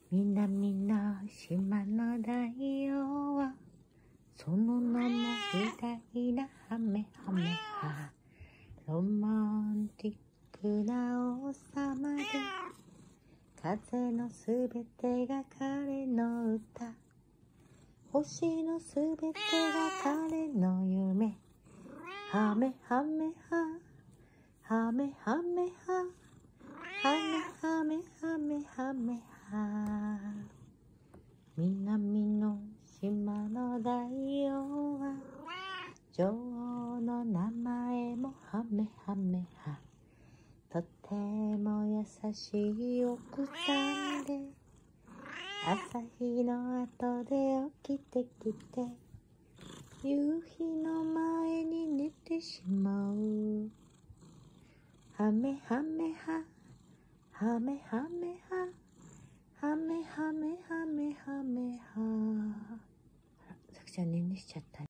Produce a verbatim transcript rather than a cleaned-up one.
南の島の太陽はその名も偉大なハメハメハ。ロマンティックな王様で風のすべてが彼の歌、星のすべてが彼の夢。ハメハメハハメハメハハメハメハメハメハ。南の島の太陽は女王の名前もハメハメハ。とても優しい奥さんで朝日の後で起きてきて夕日の前に寝てしまう。ハメハメハハメハメハハメハメハメハメハ。あら、さくちゃん寝寝しちゃった。